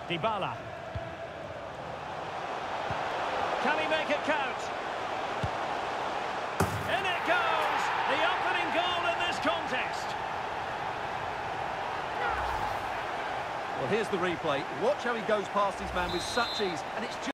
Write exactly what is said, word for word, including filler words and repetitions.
Dybala. Can he make it count? In it goes! The opening goal in this contest. Well, here's the replay. Watch how he goes past his man with such ease, and it's just...